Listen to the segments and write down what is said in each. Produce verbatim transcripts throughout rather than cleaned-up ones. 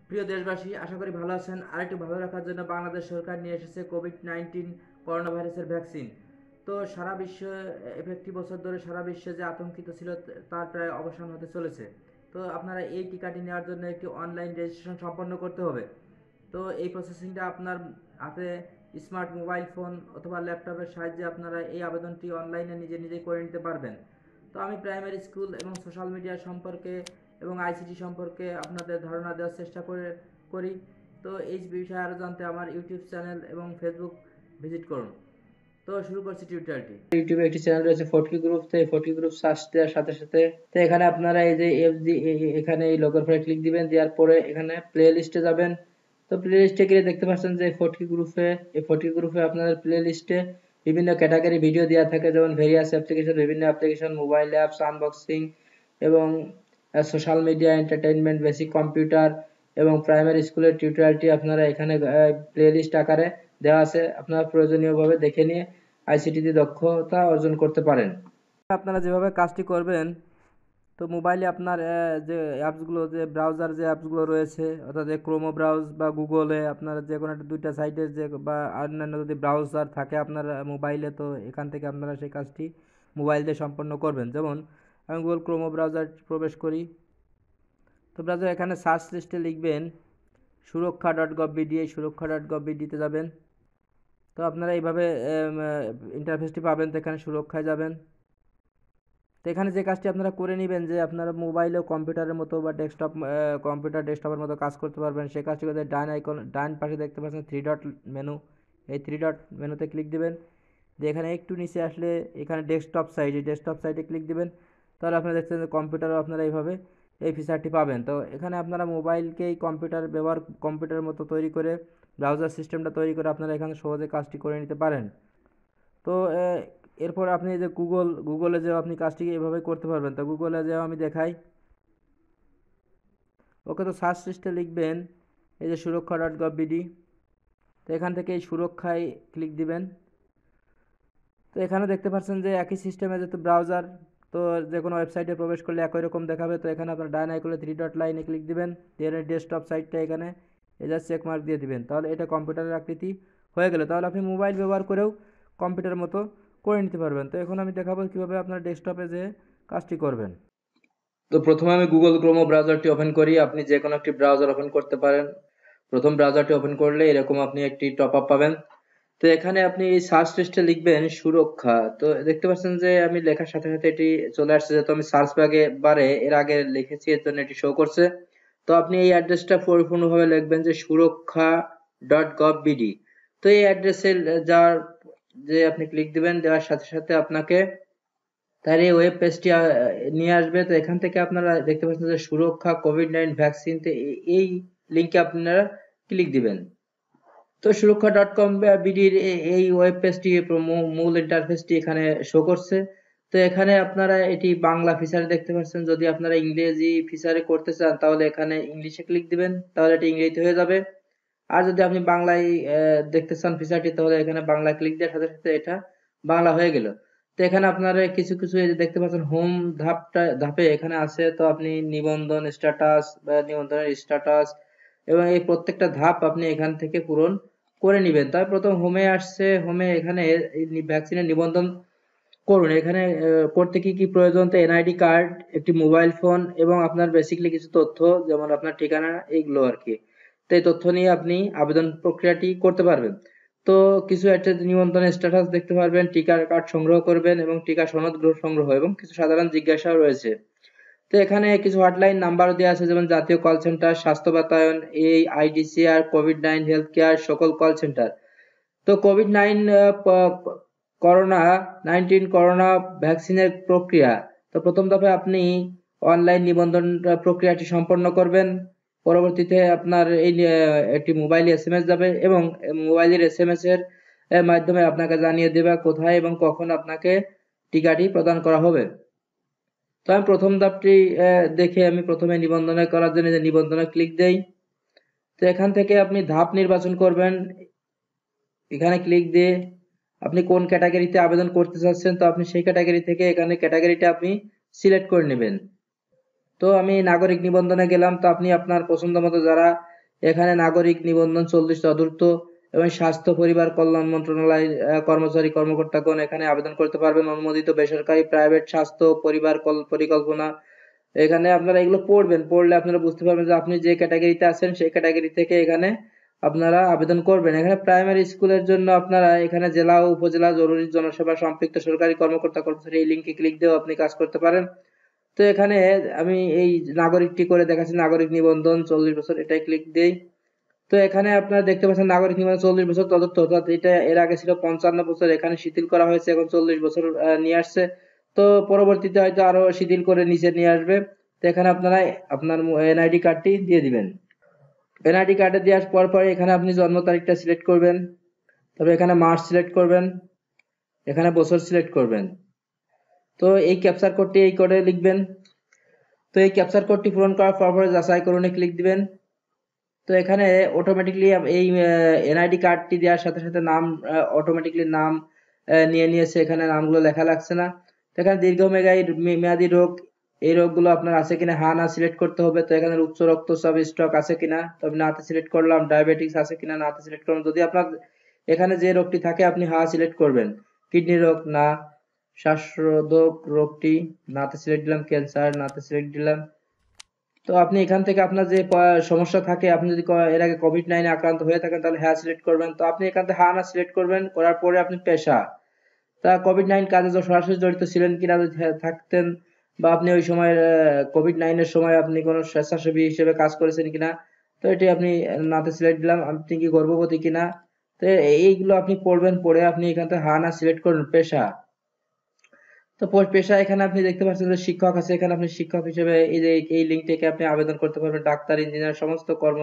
প্রিয় দেশবাসী, আশা করি ভালো আছেন। আর একটু ভালো রাখার জন্য বাংলাদেশ সরকার নিয়ে এসেছে কোভিড নাইন্টিন করোনা ভাইরাসের ভ্যাকসিন। তো সারা বিশ্ব একটি বছর ধরে সারা বিশ্বে যে আতঙ্কিত ছিল তার প্রায় অবসান হতে চলেছে। তো আপনারা এই টিকাটি নেওয়ার জন্য একটি অনলাইন রেজিস্ট্রেশন সম্পন্ন করতে হবে। তো এই প্রসেসিংটা আপনার হাতে স্মার্ট মোবাইল ফোন অথবা ল্যাপটপের সাহায্যে আপনারা এই আবেদনটি অনলাইনে নিজে নিজেই করে নিতে পারবেন। তো আমি প্রাইমারি স্কুল এবং সোশ্যাল মিডিয়া সম্পর্কে এবং আইসিটি সম্পর্কে আপনাদের ধারণা দেওয়ার চেষ্টা করে করি। তো এই বিষয়ে আরও জানতে আমার ইউটিউব চ্যানেল এবং ফেসবুক ভিজিট করুন। তো শুরু করছি টিউটোরিয়ালটি। ইউটিউবে একটি চ্যানেল রয়েছে ফটকি গ্রুপ, তো এই ফটকি গ্রুপ সার্চ দেওয়ার সাথে সাথে তো এখানে আপনারা এই যে এফজি এখানে এই লোগোর উপরে ক্লিক দিবেন, দেওয়ার পরে এখানে প্লে লিস্টে যাবেন। তো প্লে লিস্টে গিয়ে দেখতে পাচ্ছেন যে ফটকি গ্রুপে এই ফটকি গ্রুপে আপনাদের প্লে লিস্টে বিভিন্ন ক্যাটাগরি ভিডিও দেওয়া থাকে, যেমন ভেরিয়াস অ্যাপ্লিকেশন, বিভিন্ন অ্যাপ্লিকেশন, মোবাইল অ্যাপস, আনবক্সিং এবং social media, entertainment, basic computer এবং প্রাইমারি স্কুলের টিউটোরিয়ালটি আপনারা এখানে প্লে লিস্ট আকারে দেওয়া আছে। আপনারা প্রয়োজনীয়ভাবে দেখে নিয়ে আইসিটিতে দক্ষতা অর্জন করতে পারেন। আপনারা যেভাবে কাজটি করবেন, তো মোবাইলে আপনার যে অ্যাপসগুলো, যে ব্রাউজার যে অ্যাপসগুলো রয়েছে, অর্থাৎ যে ক্রোমো ব্রাউজ বা গুগলে আপনারা যে কোনো একটা দুইটা সাইটের যে বা অন্যান্য যদি ব্রাউজার থাকে আপনার মোবাইলে, তো এখান থেকে আপনারা সেই কাজটি মোবাইল দিয়ে সম্পন্ন করবেন। যেমন আমি গুগল ক্রোমো ব্রাউজার প্রবেশ করি। তো ব্রাউজার এখানে সার্চ লিস্টে লিখবেন সুরক্ষা ডট গভ বিডি, এই সুরক্ষা ডট গভ বিডিতে যাবেন। তো আপনারা এইভাবে ইন্টারফেসটি পাবেন। তো এখানে সুরক্ষায় যাবেন। তো এখানে যে কাজটি আপনারা করে নেবেন, যে আপনারা মোবাইল ও কম্পিউটারের মতো বা ডেস্কটপ কম্পিউটার ডেস্কটপের মতো কাজ করতে পারবেন, সেই কাজটি করতে ডান আইকন ডান পাশে দেখতে পাচ্ছেন থ্রি ডট মেনু, এই থ্রি ডট মেনুতে ক্লিক দিবেন। দিয়ে এখানে একটু নিচে আসলে এখানে ডেস্কটপ সাইট, এই ডেস্কটপ সাইটে ক্লিক দিবেন। তাহলে আপনারা দেখছেন যে কম্পিউটারও আপনারা এইভাবে এই ফিচারটি পাবেন। তো এখানে আপনারা মোবাইলকেই কম্পিউটার ব্যবহার কম্পিউটারের মতো তৈরি করে ব্রাউজার সিস্টেমটা তৈরি করে আপনারা এখানে সহজে কাজটি করে নিতে পারেন। তো এরপর আপনি যে গুগল গুগলে যে আপনি কাজটি এভাবে করতে পারবেন। তো গুগলে যেও আমি দেখাই। ওকে, তো সার্চ লিস্টে লিখবেন এই যে সুরক্ষা ডট গভ বিডি। তো এখান থেকে এই সুরক্ষায় ক্লিক দিবেন। তো এখানে দেখতে পাচ্ছেন যে একই সিস্টেমে যেহেতু ব্রাউজার, তো যে কোনো ওয়েবসাইটে প্রবেশ করলে একই রকম দেখাবে। তো এখানে আপনার ডান আইকনে থ্রি ডট লাইনে ক্লিক দিবেন, দিয়ে ডেস্কটপ সাইটটা এখানে এই যে চেক মার্ক দিয়ে দিবেন। তাহলে এটা কম্পিউটারের আকৃতি হয়ে গেল। তাহলে আপনি মোবাইল ব্যবহার করেও কম্পিউটারের মতো করে নিতে পারবেন। তো এখন আমি দেখাবো কীভাবে আপনার ডেস্কটপে যে কাজটি করবেন। তো প্রথমে আমি গুগল ক্রোমো ব্রাউজারটি ওপেন করি। আপনি যে কোনো একটি ব্রাউজার ওপেন করতে পারেন। প্রথম ব্রাউজারটি ওপেন করলে এরকম আপনি একটি টপ আপ পাবেন। তো এখানে আপনি সার্চ লিস্টে লিখবেন সুরক্ষা। তো দেখতে পাচ্ছেন যে আমি লেখার সাথে সাথে এটি চলে আসছে, যেহেতু আমি সার্চ বাগে বারে এর আগে লিখেছি এর জন্য এটি শো করছে। তো আপনি এই অ্যাড্রেসটা পরিপূর্ণভাবে লিখবেন যে সুরক্ষা ডট গভ বিডি। তো এই অ্যাড্রেসে যার যে আপনি ক্লিক দিবেন, দেওয়ার সাথে সাথে আপনাকে তার এই ওয়েব পেজটি নিয়ে আসবে। তো এখান থেকে আপনারা দেখতে পাচ্ছেন যে সুরক্ষা কোভিড নাইন্টিন ভ্যাকসিন, এই লিঙ্কে আপনারা ক্লিক দিবেন। তো সুরক্ষা ডট কম বিডির এই ওয়েব পেজটি মূল ইন্টারফেসটি এখানে শো করছে। তো এখানে আপনারা এটি বাংলা ফিচারে দেখতে পাচ্ছেন। যদি আপনারা ইংরেজি ফিচারে করতে চান তাহলে এখানে ইংলিশে ক্লিক দিবেন, তাহলে এটি ইংরেজিতে হয়ে যাবে। আর যদি আপনি বাংলায় দেখতে চান ফিচারটি, তাহলে এখানে বাংলা ক্লিক দেওয়ার সাথে সাথে এটা বাংলা হয়ে গেল। তো এখানে আপনারা কিছু কিছু দেখতে পাচ্ছেন হোম ধাপটা ধাপে এখানে আছে। তো আপনি নিবন্ধন স্ট্যাটাস বা নিবন্ধনের স্ট্যাটাস এবং এই প্রত্যেকটা ধাপ আপনি এখান থেকে পূরণ করে নেবেন। তাই প্রথম হোমে আসছে, হোমে এখানে ভ্যাকসিনের নিবন্ধন করুন। এখানে করতে কি কি প্রয়োজন, তো এনআইডি কার্ড, একটি মোবাইল ফোন এবং আপনার বেসিক্যালি কিছু তথ্য, যেমন আপনার ঠিকানা, এইগুলো আর কি। তো এই তথ্য নিয়ে আপনি আবেদন প্রক্রিয়াটি করতে পারবেন। তো কিছু একটা নিবন্ধনের স্ট্যাটাস দেখতে পারবেন, টিকার কার্ড সংগ্রহ করবেন এবং টিকা সনদ সংগ্রহ এবং কিছু সাধারণ জিজ্ঞাসাও রয়েছে। তো এখানে কিছু হটলাইন নাম্বার দেওয়া আছে, যেমন জাতীয় কল সেন্টার, স্বাস্থ্য বাতায়ন, এই IDCR, COVID nine health care, সকল কল সেন্টার। তো COVID nine corona nineteen corona ভ্যাকসিনের প্রক্রিয়া। তো প্রথম দফায় আপনি অনলাইন নিবন্ধন প্রক্রিয়াটি সম্পন্ন করবেন। পরবর্তীতে আপনার এই একটি মোবাইলে এসএমএস যাবে এবং মোবাইলের এসএমএস এর মাধ্যমে আপনাকে জানিয়ে দেবে কোথায় এবং কখন আপনাকে টিকাটি প্রদান করা হবে। তো আমি প্রথম ধাপটি দেখে আমি প্রথমে নিবন্ধন করার জন্য যে নিবন্ধনে ক্লিক দেই। তো এখান থেকে আপনি ধাপ নির্বাচন করবেন। এখানে ক্লিক দিয়ে আপনি কোন ক্যাটাগরিতে আবেদন করতে চাচ্ছেন, তো আপনি সেই ক্যাটাগরি থেকে এখানে ক্যাটাগরিটা আপনি সিলেক্ট করে নেবেন। তো আমি নাগরিক নিবন্ধনে গেলাম। তো আপনি আপনার পছন্দ মতো যারা এখানে নাগরিক নিবন্ধন চল্লিশ চতুর্থ এবং স্বাস্থ্য পরিবার কল্যাণ মন্ত্রণালয় কর্মচারী কর্মকর্তাগণ এখানে আবেদন করতে পারবেন। অনুমোদিত বেসরকারি প্রাইভেট স্বাস্থ্য পরিবার পরিকল্পনা, এখানে আপনারা এগুলো পড়বেন, পড়লে আপনারা বুঝতে পারবেন যে আপনি যে ক্যাটাগরিতে আছেন সেই ক্যাটাগরি থেকে এখানে আপনারা আবেদন করবেন। এখানে প্রাইমারি স্কুলের জন্য আপনারা এখানে জেলা ও উপজেলা জরুরি জনসেবা সম্পৃক্ত সরকারি কর্মকর্তা কর্মচারী এই লিঙ্কে ক্লিক দিয়েও আপনি কাজ করতে পারেন। তো এখানে আমি এই নাগরিকটি করে দেখাচ্ছি, নাগরিক নিবন্ধন চল্লিশ বছর, এটাই ক্লিক দেই। তো এখানে আপনারা দেখতে পাচ্ছেন নাগরিক নিবন্ধন চল্লিশ বছর তদর্থ, অর্থাৎ এটা এর আগে ছিল পঞ্চান্ন বছর, এখানে শিথিল করা হয়েছে, এখন চল্লিশ বছর নিয়ে আসছে। তো পরবর্তীতে হয়তো আরো শিথিল করে নিচে নিয়ে আসবে। তো এখানে আপনারা আপনার এনআইডি কার্ডটি দিয়ে দিবেন। এনআইডি কার্ডে দেওয়ার পর পরে এখানে আপনি জন্ম তারিখটা সিলেক্ট করবেন, তবে এখানে মাস সিলেক্ট করবেন, এখানে বছর সিলেক্ট করবেন। তো এই ক্যাপচার কোডটি এই কোডে লিখবেন। তো এই ক্যাপচার কোডটি পূরণ করার পর পরে যাচাই করুনে ক্লিক দিবেন। তো এখানে অটোমেটিকলি এই এনআইডি কার্ডটি দেওয়ার সাথে সাথে নাম অটোমেটিকলি নাম নিয়ে নিয়েছে, এখানে নামগুলো লেখা লাগছে না। তো এখানে দীর্ঘমেয়াদী মেয়াদী রোগ, এই রোগগুলো আপনার আছে কিনা হ্যাঁ না সিলেক্ট করতে হবে। তো এখানে উচ্চ রক্তচাপ স্ট্রোক আছে কিনা, তবে নাতে সিলেক্ট করলাম। ডায়াবেটিস আছে কিনা, নাতে সিলেক্ট করলাম। যদি আপনার এখানে যে রোগটি থাকে আপনি হ্যাঁ সিলেক্ট করবেন। কিডনি রোগ না, শ্বাসরোধক রোগটি নাতে সিলেক্ট দিলাম। ক্যান্সার নাতে সিলেক্ট দিলাম। তো আপনি এখান থেকে আপনার যে সমস্যা থাকে, আপনি যদি এর আগে কোভিড নাইনে আক্রান্ত হয়ে থাকেন তাহলে হ্যাঁ সিলেক্ট করবেন। তো আপনি এখান থেকে হ্যাঁ না সিলেক্ট করবেন, করার পরে আপনি পেশা, তা কোভিড নাইন কাজে সরাসরি জড়িত ছিলেন কিনা, যদি থাকতেন বা আপনি ওই সময় কোভিড নাইনের সময় আপনি কোনো স্বেচ্ছাসেবী হিসেবে কাজ করেছেন কিনা, তো এটি আপনি নাতে সিলেক্ট দিলাম। আপনি কি গর্ভবতী কিনা, তো এইগুলো আপনি পড়বেন, পড়ে আপনি এখান থেকে হ্যাঁ না সিলেক্ট করুন। পেশা, তো পেশা এখানে আপনি দেখতে পাচ্ছেন যে শিক্ষক আছে, এখানে আপনি শিক্ষক হিসেবে এই যে এই লিঙ্ক থেকে আপনি আবেদন করতে পারবেন। ডাক্তার, ইঞ্জিনিয়ার, সমস্ত কর্ম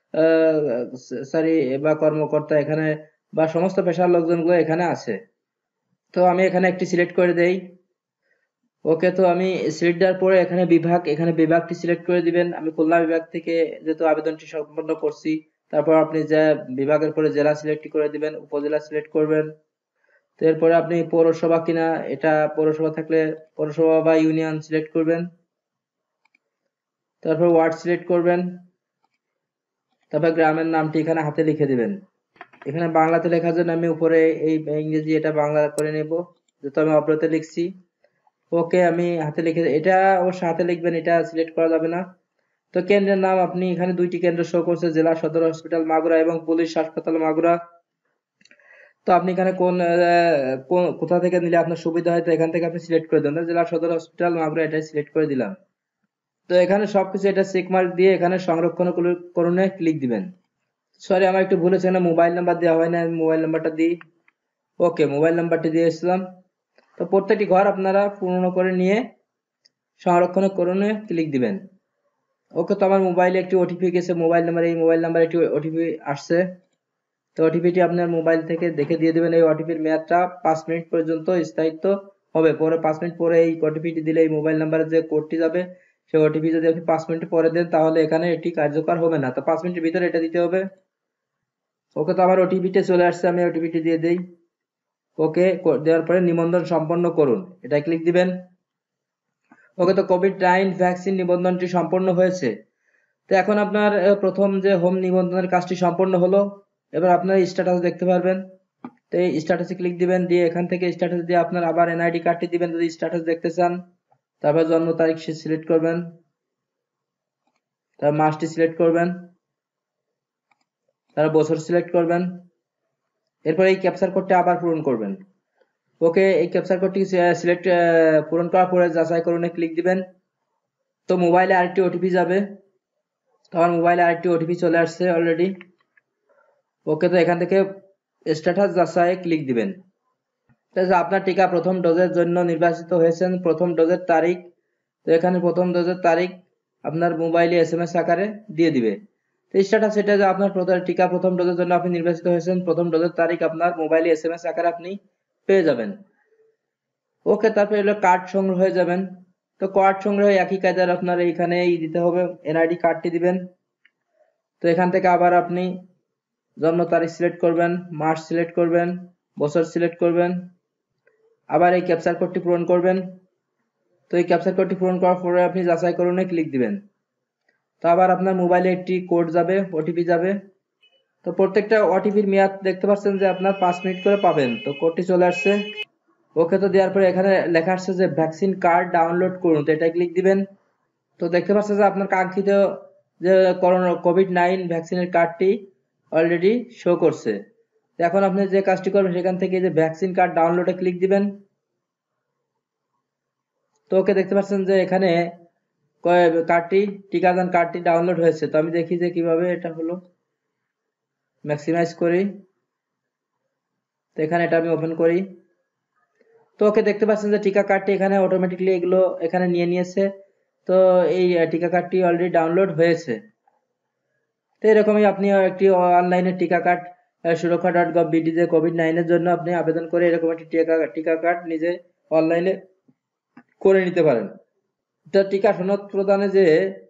সরি বা কর্মকর্তা এখানে বা সমস্ত পেশার লোকজনগুলো এখানে আছে। তো আমি এখানে একটি সিলেক্ট করে দেই। ওকে, তো আমি সিলেক্ট দেওয়ার পরে এখানে বিভাগ, এখানে বিভাগটি সিলেক্ট করে দিবেন। আমি খুলনা বিভাগ থেকে যেহেতু আবেদনটি সম্পন্ন করছি, তারপর আপনি যে বিভাগের পরে জেলা সিলেক্ট করে দিবেন, উপজেলা সিলেক্ট করবেন। তো এরপরে আপনি পৌরসভা কিনা, এটা পৌরসভা থাকলে পৌরসভা বা ইউনিয়ন সিলেক্ট করবেন। তারপর ওয়ার্ড সিলেক্ট করবেন। তারপর গ্রামের নামটি এখানে হাতে লিখে দিবেন। এখানে বাংলাতে লেখার জন্য আমি উপরে এই ইংরেজি এটা বাংলা করে নেব, যেহেতু আমি অপরাতে লিখছি। ওকে, আমি হাতে লিখে, এটা অবশ্য হাতে লিখবেন, এটা সিলেক্ট করা যাবে না। তো কেন্দ্রের নাম আপনি এখানে দুইটি কেন্দ্র শো করছে, জেলা সদর হসপিটাল মাগুরা এবং পুলিশ হাসপাতাল মাগুরা। তো আপনি এখানে কোন কোথা থেকে নিলে আপনার সুবিধা হয়, তো এখান থেকে আপনি সিলেক্ট করে দেন। জেলা সদর হসপিটাল মাগুরা, এটাই সিলেক্ট করে দিলাম। তো এখানে সবকিছু এটা চেক মার্ক দিয়ে এখানে সংরক্ষণ করুনে ক্লিক দিবেন। সরি, আমার একটু ভুল হয়েছে, এখানে মোবাইল নাম্বার দেওয়া হয় না, মোবাইল নাম্বারটা দিই। ওকে, মোবাইল নাম্বারটি দিয়ে এসলাম। তো প্রত্যেকটি ঘর আপনারা পূর্ণ করে নিয়ে সংরক্ষণ করুনে ক্লিক দিবেন। ওকে, তো আমার মোবাইলে একটি ওটিপি গেছে, মোবাইল নাম্বার, এই মোবাইল নাম্বারে একটি ওটিপি আসছে। তো ওটিপিটি আপনার মোবাইল থেকে দেখে দিয়ে দেবেন। এই ওটিপির মেয়াদটা পাঁচ মিনিট পর্যন্ত স্থায়িত্ব হবে। পরে পাঁচ মিনিট পরে এই ওটিপিটি দিলে এই মোবাইল নাম্বারে যে কোডটি যাবে, সেই ওটিপি যদি আপনি পাঁচ মিনিট পরে দেন তাহলে এখানে এটি কার্যকর হবে না। তো পাঁচ মিনিটের ভিতরে এটা দিতে হবে। ওকে, তো আমার ওটিপিটা চলে আসছে, আমি ওটিপিটি দিয়ে দেই। ওকে, দেওয়ার পরে নিবন্ধন সম্পন্ন করুন, এটা ক্লিক দিবেন। ওকে, তো কোভিড নাইন ভ্যাকসিন নিবন্ধনটি সম্পন্ন হয়েছে। তো এখন আপনার প্রথম যে হোম নিবন্ধনের কাজটি সম্পন্ন হলো। এবার আপনার স্ট্যাটাস দেখতে পারবেন। তো এই স্ট্যাটাসে ক্লিক দিবেন, দিয়ে এখান থেকে স্ট্যাটাস দিয়ে আপনার আবার এনআইডি কার্ডটি দিবেন যদি স্ট্যাটাস দেখতে চান। তারপর জন্ম তারিখ সিলেক্ট করবেন, তারপর মাসটি সিলেক্ট করবেন, তারপর বছর সিলেক্ট করবেন। এরপর এই ক্যাপচার কোডটি আবার পূরণ করবেন। ওকে, এই ক্যাপচার কোডটি সিলেক্ট পূরণ করার পরে যাচাই করুন ক্লিক দিবেন। তো মোবাইলে আরেকটি ওটিপি যাবে। তো আমার মোবাইলে আরেকটি ওটিপি চলে আসছে অলরেডি। ওকে, তো এখান থেকে স্ট্যাটাস যাচাই ক্লিক দিবেন। আপনার টিকা প্রথম ডোজের জন্য নির্বাচিত হয়েছেন, প্রথম ডোজের তারিখ। তো এখানে প্রথম ডোজের তারিখ আপনার মোবাইলে এসএমএস আকারে দিয়ে দিবে। তো স্ট্যাটাস এটা যে আপনার টিকা প্রথম ডোজের জন্য আপনি নির্বাচিত হয়েছেন, প্রথম ডোজের তারিখ আপনার মোবাইলে এসএমএস আকারে আপনি পেয়ে যাবেন। ওকে, তারপরে হলো কার্ড সংগ্রহ হয়ে যাবেন। তো কার্ড সংগ্রহ একই কায়দার আপনার এইখানে দিতে হবে, এনআইডি কার্ডটি দিবেন। তো এখান থেকে আবার আপনি জন্ম তারিখ সিলেক্ট করবেন, মাস সিলেক্ট করবেন, বছর সিলেক্ট করবেন, আবার এই ক্যাপচার কোডটি পূরণ করবেন। তো এই ক্যাপচার কোডটি পূরণ করার পরে আপনি যাচাই করুনে ক্লিক দিবেন। তো আবার আপনার মোবাইলে একটি কোড যাবে, ওটিপি যাবে। তো প্রত্যেকটা ওটিপির মেয়াদ দেখতে পাচ্ছেন যে আপনার পাঁচ মিনিট করে পাবেন। তো কোডটি চলে আসছে, ওকে তো দেওয়ার পরে এখানে লেখা আসছে যে ভ্যাকসিন কার্ড ডাউনলোড করুন, তো এটা ক্লিক দিবেন। তো দেখতে পাচ্ছেন যে আপনার কাঙ্ক্ষিত যে করোনা কোভিড নাইন ভ্যাকসিনের কার্ডটি অলরেডি শো করছে। এখন আপনি যে কাজটি করবেন সেখান থেকে যে ভ্যাকসিন কার্ড ডাউনলোডে ক্লিক দিবেন। তো ওকে দেখতে পাচ্ছেন যে এখানে কার্ডটি টিকাদান কার্ডটি ডাউনলোড হয়েছে। তো আমি দেখি যে কিভাবে এটা হলো, ম্যাক্সিমাইজ করি। তো এখানে এটা আমি ওপেন করি। তো ওকে দেখতে পাচ্ছেন যে টিকা কার্ডটি এখানে অটোমেটিকলি এগুলো এখানে নিয়ে নিয়েছে। তো এই টিকা কার্ডটি অলরেডি ডাউনলোড হয়েছে। তো এরকমই আপনি একটি অনলাইনে টিকা card Surokkha dot gov BD যে কোভিড নাইনের জন্য আপনি আবেদন করে এরকম একটি টিকা টিকা কার্ড নিজে অনলাইনে করে নিতে পারেন। তো টিকা সনদ প্রদানে যে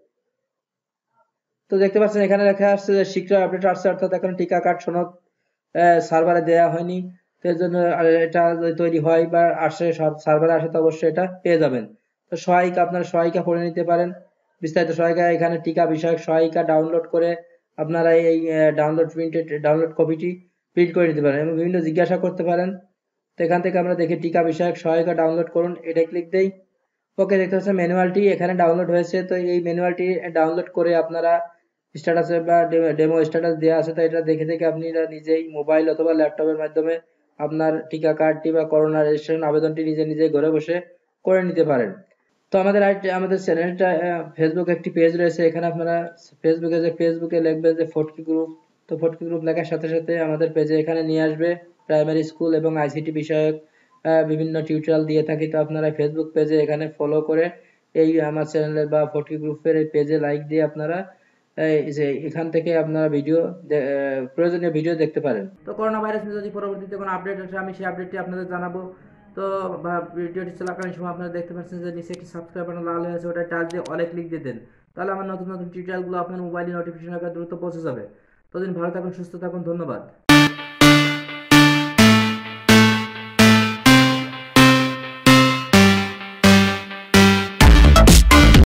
তো দেখতে পাচ্ছেন এখানে লেখা আসছে যে শীঘ্র আপডেট আসছে, অর্থাৎ এখন টিকা কার্ড সনদ সার্ভারে দেওয়া হয়নি। তো এর জন্য এটা তৈরি হয় বা আসে সার্ভারে আসে তো অবশ্যই এটা পেয়ে যাবেন। তো সহায়িকা আপনারা সহায়িকা পড়ে নিতে পারেন, বিস্তারিত সহায়িকা এখানে টিকা বিষয়ক সহায়িকা ডাউনলোড করে আপনারা এই ডাউনলোড প্রিন্টেড ডাউনলোড কপিটি প্রিন্ট করে নিতে পারেন এবং বিভিন্ন জিজ্ঞাসা করতে পারেন। তো এখান থেকে আমরা দেখি টিকা বিষয়ক সহায়িকা ডাউনলোড করুন, এটা ক্লিক দেই। ওকে দেখতে পাচ্ছেন ম্যানুয়ালটি এখানে ডাউনলোড হয়েছে। তো এই ম্যানুয়ালটি ডাউনলোড করে আপনারা স্ট্যাটাসে বা ডেমো স্ট্যাটাস দেওয়া আছে, তো এটা দেখে দেখে আপনি নিজেই মোবাইল অথবা ল্যাপটপের মাধ্যমে আপনার টিকা কার্ডটি বা করোনা রেজিস্ট্রেশন আবেদনটি নিজে নিজে ঘরে বসে করে নিতে পারেন। তো আমাদের আমাদের চ্যানেলটা ফেসবুক একটি পেজ রয়েছে, এখানে আপনারা ফেসবুকে যে ফেসবুকে লিখবেন যে ফটকি গ্রুপ, তো ফটকি গ্রুপ লেখার সাথে সাথে আমাদের পেজে এখানে নিয়ে আসবে। প্রাইমারি স্কুল এবং আইসিটি বিষয়ক বিভিন্ন টিউটোরিয়াল দিয়ে থাকি। তো আপনারা ফেসবুক পেজে এখানে ফলো করে এই আমার চ্যানেলের বা ফটকি গ্রুপের এই পেজে লাইক দিয়ে আপনারা যে এখান থেকে আপনারা ভিডিও প্রয়োজনীয় ভিডিও দেখতে পারেন। তো করোনা ভাইরাস নিয়ে যদি পরবর্তীতে কোনো আপডেট আসে আমি সেই আপডেটটি আপনাদের জানাবো। তো ভিডিওটি চলাকালীন সময় আপনারা দেখতে পাচ্ছেন যে নিচে একটি সাবস্ক্রাইব বাটন লাল হয়ে আছে, ওটা টাচ দিয়ে অলে ক্লিক দিয়ে দেন, তাহলে আমার নতুন নতুন টিউটোরিয়ালগুলো আপনার মোবাইলে নোটিফিকেশন আকারে দ্রুত পৌঁছে যাবে। ততদিন ভালো থাকুন, সুস্থ থাকুন, ধন্যবাদ।